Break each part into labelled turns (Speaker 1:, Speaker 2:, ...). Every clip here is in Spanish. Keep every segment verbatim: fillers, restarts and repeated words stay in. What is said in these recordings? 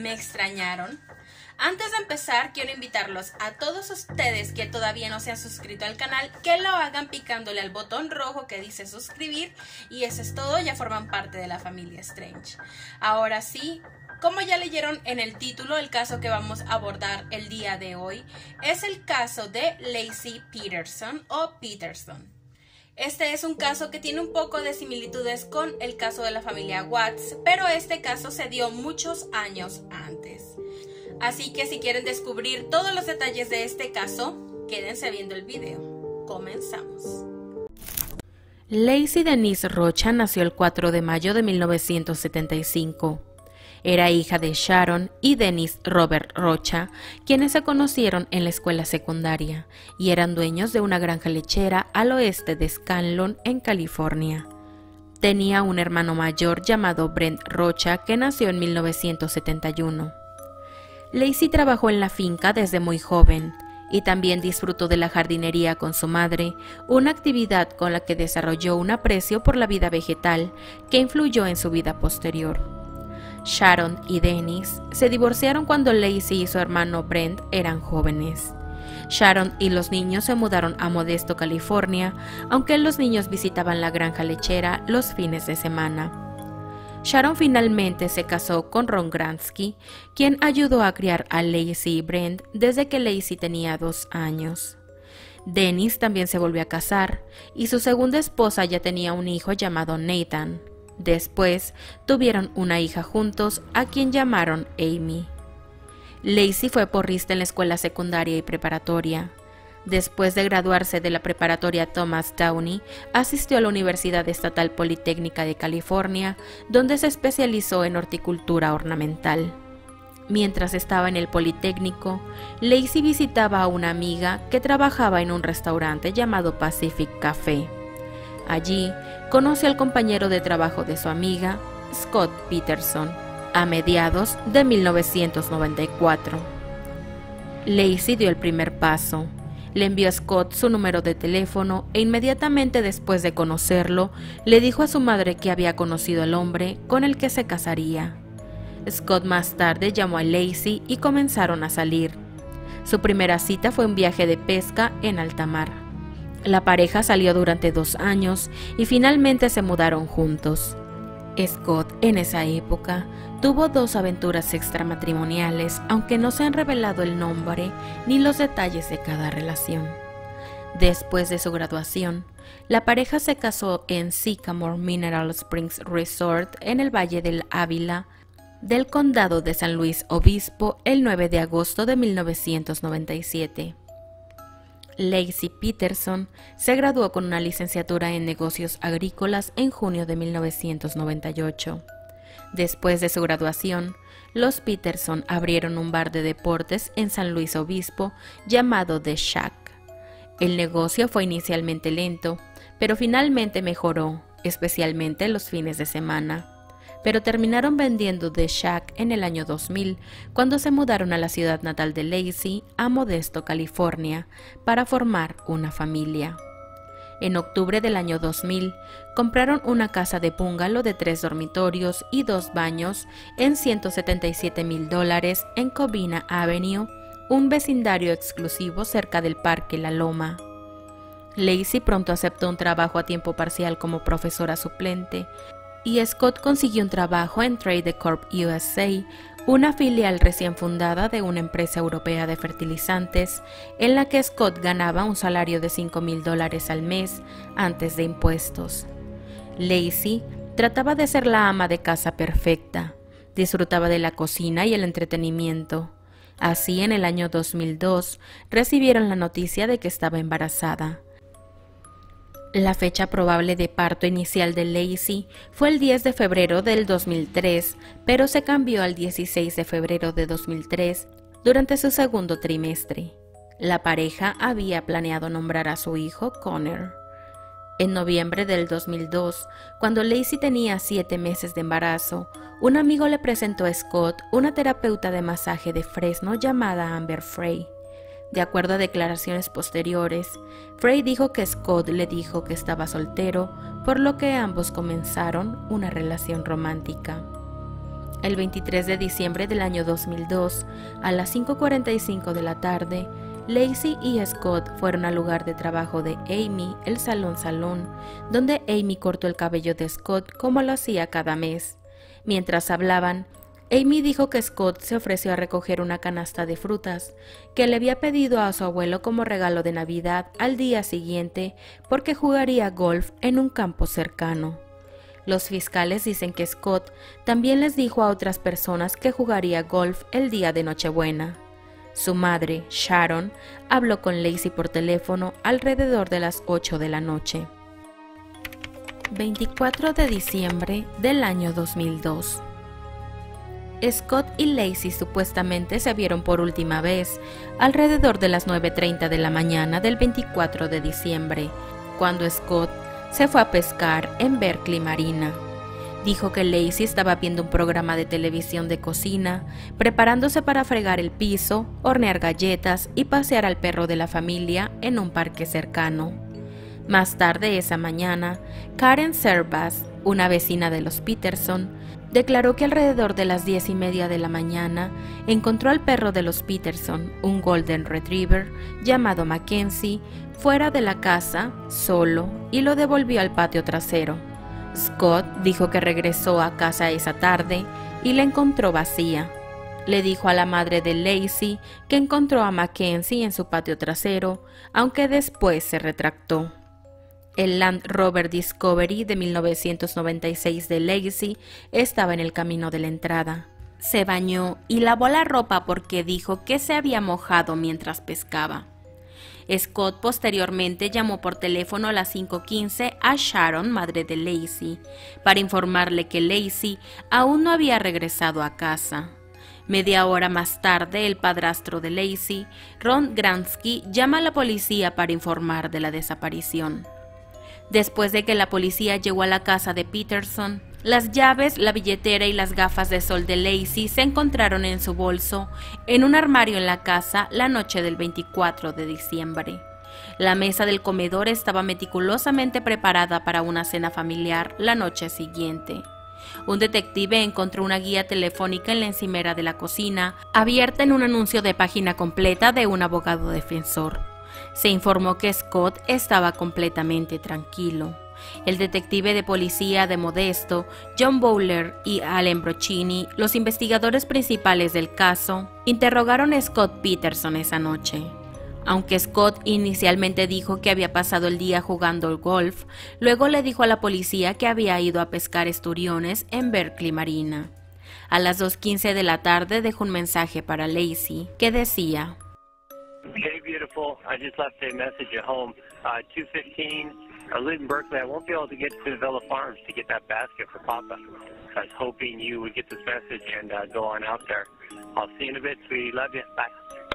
Speaker 1: ¿Me extrañaron? Antes de empezar, quiero invitarlos a todos ustedes que todavía no se han suscrito al canal, que lo hagan picándole al botón rojo que dice suscribir, y eso es todo, ya forman parte de la familia Strange. Ahora sí, como ya leyeron en el título, el caso que vamos a abordar el día de hoy es el caso de Laci Peterson o Peterson. Este es un caso que tiene un poco de similitudes con el caso de la familia Watts, pero este caso se dio muchos años antes. Así que si quieren descubrir todos los detalles de este caso, quédense viendo el video. Comenzamos.
Speaker 2: Laci Denise Rocha nació el cuatro de mayo de mil novecientos setenta y cinco. Era hija de Sharon y Dennis Robert Rocha, quienes se conocieron en la escuela secundaria y eran dueños de una granja lechera al oeste de Scanlon, en California. Tenía un hermano mayor llamado Brent Rocha, que nació en mil novecientos setenta y uno. Laci trabajó en la finca desde muy joven y también disfrutó de la jardinería con su madre, una actividad con la que desarrolló un aprecio por la vida vegetal que influyó en su vida posterior. Sharon y Dennis se divorciaron cuando Laci y su hermano Brent eran jóvenes. Sharon y los niños se mudaron a Modesto, California, aunque los niños visitaban la granja lechera los fines de semana. Sharon finalmente se casó con Ron Gransky, quien ayudó a criar a Laci y Brent desde que Laci tenía dos años. Dennis también se volvió a casar y su segunda esposa ya tenía un hijo llamado Nathan. Después tuvieron una hija juntos, a quien llamaron Amy. Laci fue porrista en la escuela secundaria y preparatoria. Después de graduarse de la preparatoria Thomas Downey, asistió a la Universidad Estatal Politécnica de California, donde se especializó en horticultura ornamental. Mientras estaba en el Politécnico, Laci visitaba a una amiga que trabajaba en un restaurante llamado Pacific Café. Allí conoció al compañero de trabajo de su amiga, Scott Peterson, a mediados de mil novecientos noventa y cuatro. Laci dio el primer paso. Le envió a Scott su número de teléfono e inmediatamente después de conocerlo, le dijo a su madre que había conocido al hombre con el que se casaría. Scott más tarde llamó a Laci y comenzaron a salir. Su primera cita fue un viaje de pesca en alta mar. La pareja salió durante dos años y finalmente se mudaron juntos. Scott, en esa época, tuvo dos aventuras extramatrimoniales, aunque no se han revelado el nombre ni los detalles de cada relación. Después de su graduación, la pareja se casó en Sycamore Mineral Springs Resort en el Valle del Ávila del condado de San Luis Obispo el nueve de agosto de mil novecientos noventa y siete. Laci Peterson se graduó con una licenciatura en negocios agrícolas en junio de mil novecientos noventa y ocho. Después de su graduación, los Peterson abrieron un bar de deportes en San Luis Obispo llamado The Shack. El negocio fue inicialmente lento, pero finalmente mejoró, especialmente los fines de semana. Pero terminaron vendiendo The Shack en el año dos mil, cuando se mudaron a la ciudad natal de Laci, a Modesto, California, para formar una familia. En octubre del año dos mil, compraron una casa de bungalow de tres dormitorios y dos baños en ciento setenta y siete mil dólares en Covina Avenue, un vecindario exclusivo cerca del Parque La Loma. Laci pronto aceptó un trabajo a tiempo parcial como profesora suplente, y Scott consiguió un trabajo en Trade Corp U S A, una filial recién fundada de una empresa europea de fertilizantes, en la que Scott ganaba un salario de cinco mil dólares al mes antes de impuestos. Laci trataba de ser la ama de casa perfecta, disfrutaba de la cocina y el entretenimiento. Así, en el año dos mil dos, recibieron la noticia de que estaba embarazada. La fecha probable de parto inicial de Laci fue el diez de febrero del dos mil tres, pero se cambió al dieciséis de febrero de dos mil tres durante su segundo trimestre. La pareja había planeado nombrar a su hijo Connor. En noviembre del dos mil dos, cuando Laci tenía siete meses de embarazo, un amigo le presentó a Scott una terapeuta de masaje de Fresno llamada Amber Frey. De acuerdo a declaraciones posteriores, Frey dijo que Scott le dijo que estaba soltero, por lo que ambos comenzaron una relación romántica. El veintitrés de diciembre del año dos mil dos, a las cinco cuarenta y cinco de la tarde, Lacey y Scott fueron al lugar de trabajo de Amy, el Salón Salón, donde Amy cortó el cabello de Scott como lo hacía cada mes. Mientras hablaban, Amy dijo que Scott se ofreció a recoger una canasta de frutas que le había pedido a su abuelo como regalo de Navidad al día siguiente porque jugaría golf en un campo cercano. Los fiscales dicen que Scott también les dijo a otras personas que jugaría golf el día de Nochebuena. Su madre, Sharon, habló con Lacey por teléfono alrededor de las ocho de la noche. veinticuatro de diciembre del año dos mil dos. Scott y Lacey supuestamente se vieron por última vez alrededor de las nueve treinta de la mañana del veinticuatro de diciembre, cuando Scott se fue a pescar en Berkeley Marina. Dijo que Lacey estaba viendo un programa de televisión de cocina, preparándose para fregar el piso, hornear galletas y pasear al perro de la familia en un parque cercano. Más tarde esa mañana, Karen Servas, una vecina de los Peterson, declaró que alrededor de las diez y media de la mañana encontró al perro de los Peterson, un Golden Retriever llamado Mackenzie, fuera de la casa, solo, y lo devolvió al patio trasero. Scott dijo que regresó a casa esa tarde y la encontró vacía. Le dijo a la madre de Lacey que encontró a Mackenzie en su patio trasero, aunque después se retractó. El Land Rover Discovery de mil novecientos noventa y seis de Lacey estaba en el camino de la entrada. Se bañó y lavó la ropa porque dijo que se había mojado mientras pescaba. Scott posteriormente llamó por teléfono a las cinco quince a Sharon, madre de Lacey, para informarle que Lacey aún no había regresado a casa. Media hora más tarde, el padrastro de Lacey, Ron Gransky, llama a la policía para informar de la desaparición. Después de que la policía llegó a la casa de Peterson, las llaves, la billetera y las gafas de sol de Lacey se encontraron en su bolso en un armario en la casa la noche del veinticuatro de diciembre. La mesa del comedor estaba meticulosamente preparada para una cena familiar la noche siguiente. Un detective encontró una guía telefónica en la encimera de la cocina, abierta en un anuncio de página completa de un abogado defensor. Se informó que Scott estaba completamente tranquilo. El detective de policía de Modesto, John Bowler y Allen Brochini, los investigadores principales del caso, interrogaron a Scott Peterson esa noche. Aunque Scott inicialmente dijo que había pasado el día jugando al golf, luego le dijo a la policía que había ido a pescar esturiones en Berkeley Marina. A las dos quince de la tarde dejó un mensaje para Lacey que decía:
Speaker 3: Hey, beautiful. I just left a message at home. Uh, two fifteen. I live in Berkeley. I won't be able to get to Villa Farms to get that basket for Papa. I was hoping you would get this message and uh, go on out there. I'll see you in a bit, sweetie. Love you. Bye.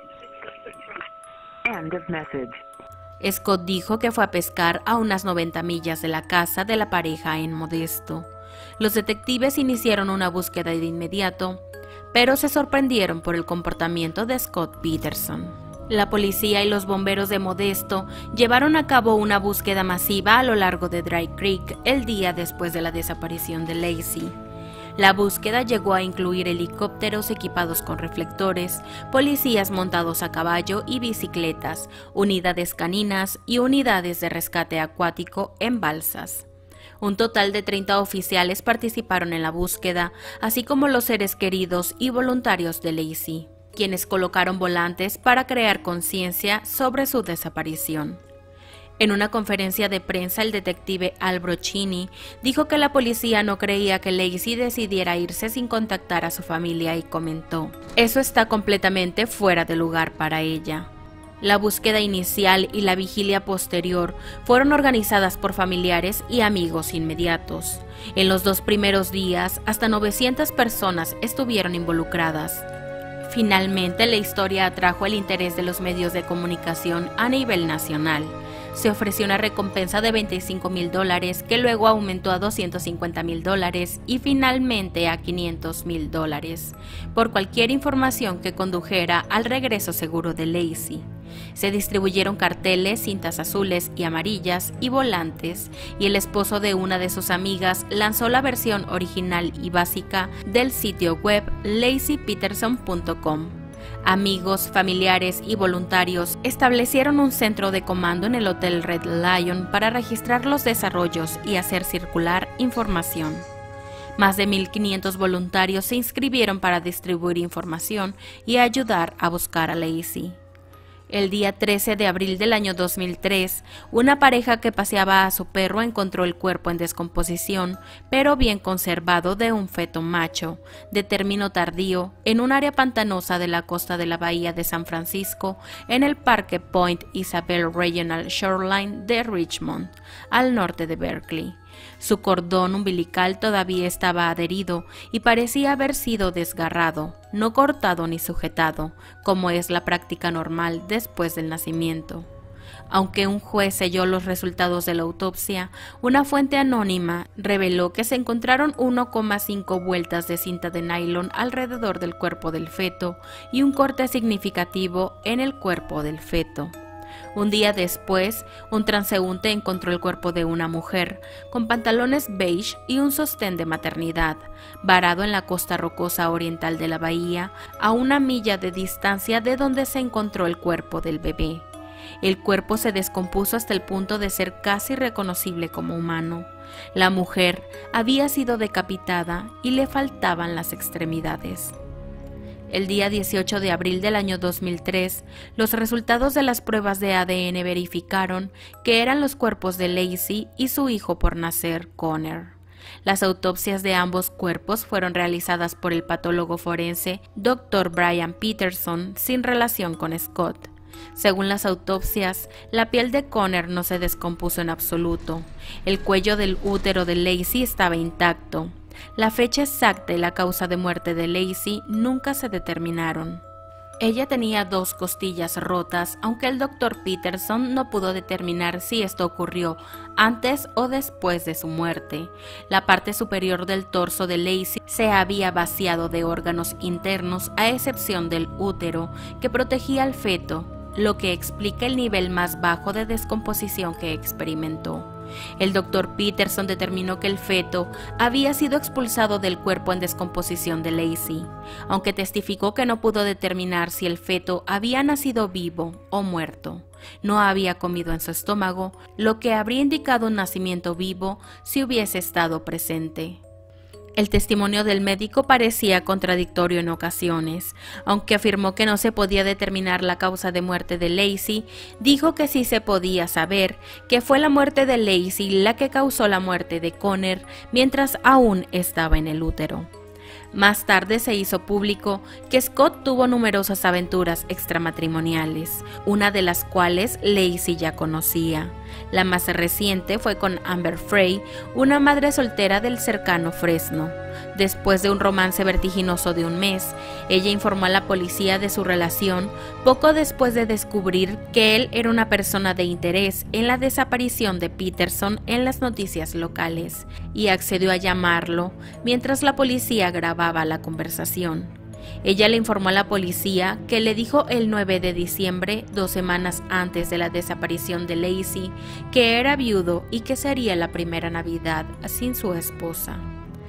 Speaker 4: End of message.
Speaker 2: Scott dijo que fue a pescar a unas noventa millas de la casa de la pareja en Modesto. Los detectives iniciaron una búsqueda de inmediato, pero se sorprendieron por el comportamiento de Scott Peterson. La policía y los bomberos de Modesto llevaron a cabo una búsqueda masiva a lo largo de Dry Creek el día después de la desaparición de Lacey. La búsqueda llegó a incluir helicópteros equipados con reflectores, policías montados a caballo y bicicletas, unidades caninas y unidades de rescate acuático en balsas. Un total de treinta oficiales participaron en la búsqueda, así como los seres queridos y voluntarios de Lacey, quienes colocaron volantes para crear conciencia sobre su desaparición. En una conferencia de prensa, el detective Al Brochini dijo que la policía no creía que Lacey decidiera irse sin contactar a su familia y comentó: "Eso está completamente fuera de lugar para ella". La búsqueda inicial y la vigilia posterior fueron organizadas por familiares y amigos inmediatos. En los dos primeros días, hasta novecientas personas estuvieron involucradas. Finalmente, la historia atrajo el interés de los medios de comunicación a nivel nacional. Se ofreció una recompensa de veinticinco mil dólares, que luego aumentó a doscientos cincuenta mil dólares y finalmente a quinientos mil dólares, por cualquier información que condujera al regreso seguro de Lacey. Se distribuyeron carteles, cintas azules y amarillas y volantes, y el esposo de una de sus amigas lanzó la versión original y básica del sitio web laci peterson punto com. Amigos, familiares y voluntarios establecieron un centro de comando en el Hotel Red Lion para registrar los desarrollos y hacer circular información. Más de mil quinientos voluntarios se inscribieron para distribuir información y ayudar a buscar a Laci. El día trece de abril del año dos mil tres, una pareja que paseaba a su perro encontró el cuerpo en descomposición, pero bien conservado, de un feto macho, de término tardío, en un área pantanosa de la costa de la bahía de San Francisco, en el Parque Point Isabel Regional Shoreline de Richmond, al norte de Berkeley. Su cordón umbilical todavía estaba adherido y parecía haber sido desgarrado, no cortado ni sujetado, como es la práctica normal después del nacimiento. Aunque un juez selló los resultados de la autopsia, una fuente anónima reveló que se encontraron uno coma cinco vueltas de cinta de nylon alrededor del cuerpo del feto y un corte significativo en el cuerpo del feto. Un día después, un transeúnte encontró el cuerpo de una mujer, con pantalones beige y un sostén de maternidad, varado en la costa rocosa oriental de la bahía, a una milla de distancia de donde se encontró el cuerpo del bebé. El cuerpo se descompuso hasta el punto de ser casi reconocible como humano. La mujer había sido decapitada y le faltaban las extremidades. El día dieciocho de abril del año dos mil tres, los resultados de las pruebas de A D N verificaron que eran los cuerpos de Laci y su hijo por nacer, Connor. Las autopsias de ambos cuerpos fueron realizadas por el patólogo forense doctor Brian Peterson, sin relación con Scott. Según las autopsias, la piel de Connor no se descompuso en absoluto. El cuello del útero de Laci estaba intacto. La fecha exacta y la causa de muerte de Laci nunca se determinaron. Ella tenía dos costillas rotas, aunque el doctor Peterson no pudo determinar si esto ocurrió antes o después de su muerte. La parte superior del torso de Laci se había vaciado de órganos internos, a excepción del útero, que protegía al feto, lo que explica el nivel más bajo de descomposición que experimentó. El doctor Peterson determinó que el feto había sido expulsado del cuerpo en descomposición de Laci, aunque testificó que no pudo determinar si el feto había nacido vivo o muerto. No había comido en su estómago, lo que habría indicado un nacimiento vivo si hubiese estado presente. El testimonio del médico parecía contradictorio en ocasiones. Aunque afirmó que no se podía determinar la causa de muerte de Laci, dijo que sí se podía saber que fue la muerte de Laci la que causó la muerte de Connor mientras aún estaba en el útero. Más tarde se hizo público que Scott tuvo numerosas aventuras extramatrimoniales, una de las cuales Laci ya conocía. La más reciente fue con Amber Frey, una madre soltera del cercano Fresno. Después de un romance vertiginoso de un mes, ella informó a la policía de su relación poco después de descubrir que él era una persona de interés en la desaparición de Peterson en las noticias locales, y accedió a llamarlo mientras la policía grababa la conversación. Ella le informó a la policía que le dijo el nueve de diciembre, dos semanas antes de la desaparición de Laci, que era viudo y que sería la primera Navidad sin su esposa.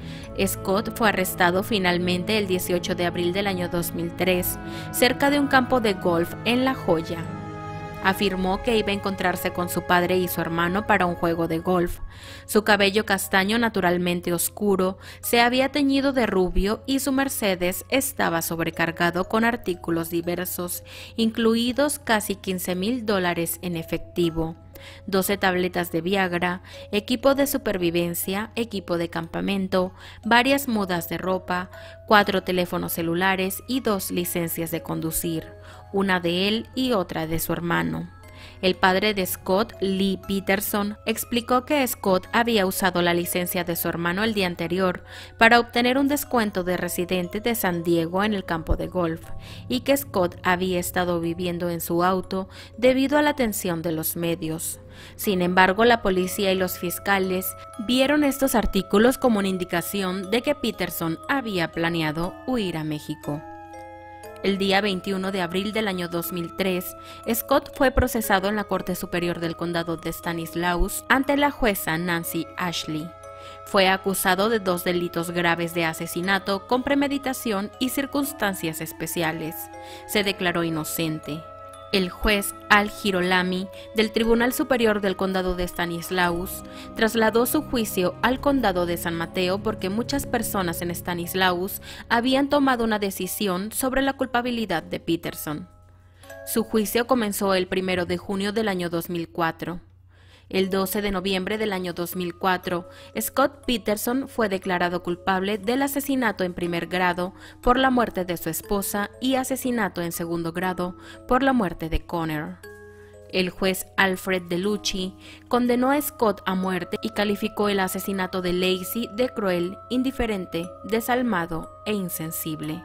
Speaker 2: Scott fue arrestado finalmente el dieciocho de abril del año dos mil tres, cerca de un campo de golf en La Joya. Afirmó que iba a encontrarse con su padre y su hermano para un juego de golf. Su cabello castaño, naturalmente oscuro, se había teñido de rubio y su Mercedes estaba sobrecargado con artículos diversos, incluidos casi quince mil dólares en efectivo, doce tabletas de Viagra, equipo de supervivencia, equipo de campamento, varias mudas de ropa, cuatro teléfonos celulares y dos licencias de conducir, una de él y otra de su hermano. El padre de Scott, Lee Peterson, explicó que Scott había usado la licencia de su hermano el día anterior para obtener un descuento de residente de San Diego en el campo de golf, y que Scott había estado viviendo en su auto debido a la atención de los medios. Sin embargo, la policía y los fiscales vieron estos artículos como una indicación de que Peterson había planeado huir a México. El día veintiuno de abril del año dos mil tres, Scott fue procesado en la Corte Superior del Condado de Stanislaus ante la jueza Nancy Ashley. Fue acusado de dos delitos graves de asesinato con premeditación y circunstancias especiales. Se declaró inocente. El juez Al Girolami del Tribunal Superior del Condado de Stanislaus trasladó su juicio al Condado de San Mateo porque muchas personas en Stanislaus habían tomado una decisión sobre la culpabilidad de Peterson. Su juicio comenzó el primero de junio del año dos mil cuatro. El doce de noviembre del año dos mil cuatro, Scott Peterson fue declarado culpable del asesinato en primer grado por la muerte de su esposa y asesinato en segundo grado por la muerte de Conner. El juez Alfred DeLucci condenó a Scott a muerte y calificó el asesinato de Lacey de cruel, indiferente, desalmado e insensible.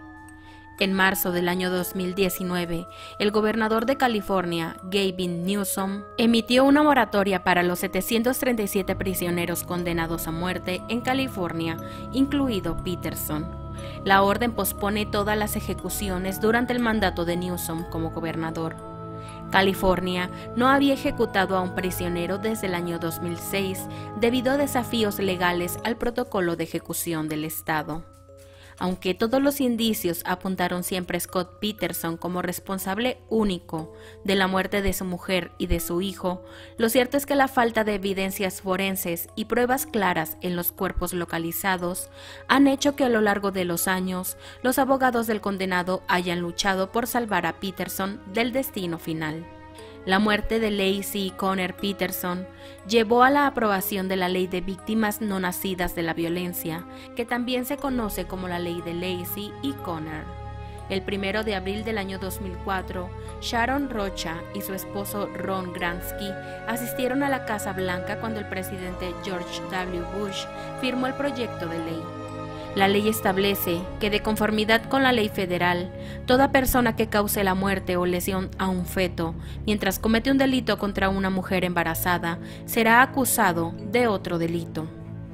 Speaker 2: En marzo del año dos mil diecinueve, el gobernador de California, Gavin Newsom, emitió una moratoria para los setecientos treinta y siete prisioneros condenados a muerte en California, incluido Peterson. La orden pospone todas las ejecuciones durante el mandato de Newsom como gobernador. California no había ejecutado a un prisionero desde el año dos mil seis debido a desafíos legales al protocolo de ejecución del estado. Aunque todos los indicios apuntaron siempre a Scott Peterson como responsable único de la muerte de su mujer y de su hijo, lo cierto es que la falta de evidencias forenses y pruebas claras en los cuerpos localizados han hecho que a lo largo de los años los abogados del condenado hayan luchado por salvar a Peterson del destino final. La muerte de Lacey y Conner Peterson llevó a la aprobación de la Ley de Víctimas No Nacidas de la Violencia, que también se conoce como la Ley de Lacey y Conner. El primero de abril del año dos mil cuatro, Sharon Rocha y su esposo Ron Gransky asistieron a la Casa Blanca cuando el presidente George W. Bush firmó el proyecto de ley. La ley establece que, de conformidad con la ley federal, toda persona que cause la muerte o lesión a un feto mientras comete un delito contra una mujer embarazada será acusado de otro delito.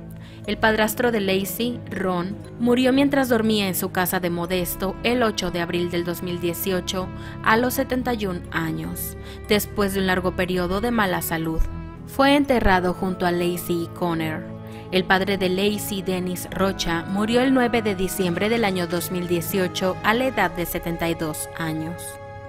Speaker 2: El padrastro de Lacey, Ron, murió mientras dormía en su casa de Modesto el ocho de abril del dos mil dieciocho a los setenta y un años, después de un largo periodo de mala salud. Fue enterrado junto a Lacey y Conner. El padre de Lacey, Dennis Rocha, murió el nueve de diciembre del año dos mil dieciocho a la edad de setenta y dos años.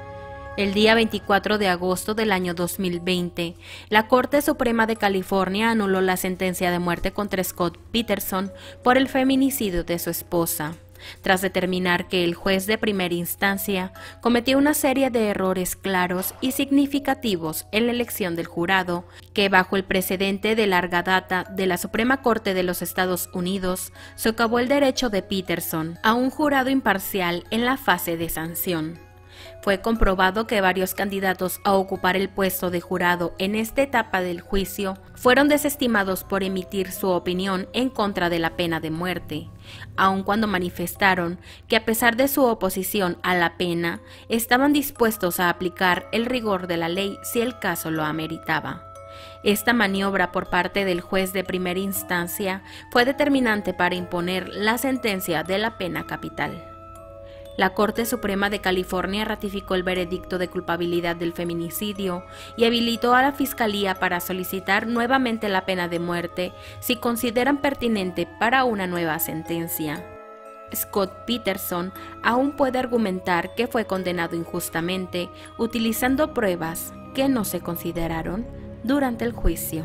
Speaker 2: El día veinticuatro de agosto del año dos mil veinte, la Corte Suprema de California anuló la sentencia de muerte contra Scott Peterson por el feminicidio de su esposa, tras determinar que el juez de primera instancia cometió una serie de errores claros y significativos en la elección del jurado, que bajo el precedente de larga data de la Suprema Corte de los Estados Unidos socavó el derecho de Peterson a un jurado imparcial en la fase de sanción. Fue comprobado que varios candidatos a ocupar el puesto de jurado en esta etapa del juicio fueron desestimados por emitir su opinión en contra de la pena de muerte, aun cuando manifestaron que, a pesar de su oposición a la pena, estaban dispuestos a aplicar el rigor de la ley si el caso lo ameritaba. Esta maniobra por parte del juez de primera instancia fue determinante para imponer la sentencia de la pena capital. La Corte Suprema de California ratificó el veredicto de culpabilidad del feminicidio y habilitó a la Fiscalía para solicitar nuevamente la pena de muerte si consideran pertinente para una nueva sentencia. Scott Peterson aún puede argumentar que fue condenado injustamente utilizando pruebas que no se consideraron durante el juicio.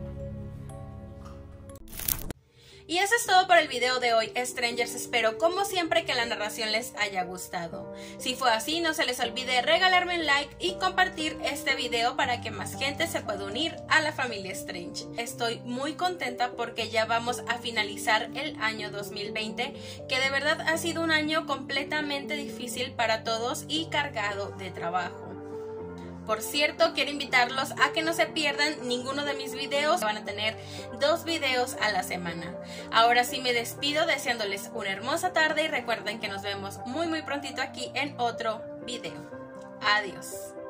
Speaker 1: Y eso es todo por el video de hoy, Strangers. Espero, como siempre, que la narración les haya gustado. Si fue así, no se les olvide regalarme un like y compartir este video para que más gente se pueda unir a la familia Strange. Estoy muy contenta porque ya vamos a finalizar el año dos mil veinte, que de verdad ha sido un año completamente difícil para todos y cargado de trabajo. Por cierto, quiero invitarlos a que no se pierdan ninguno de mis videos. Van a tener dos videos a la semana. Ahora sí me despido deseándoles una hermosa tarde y recuerden que nos vemos muy muy prontito aquí en otro video. Adiós.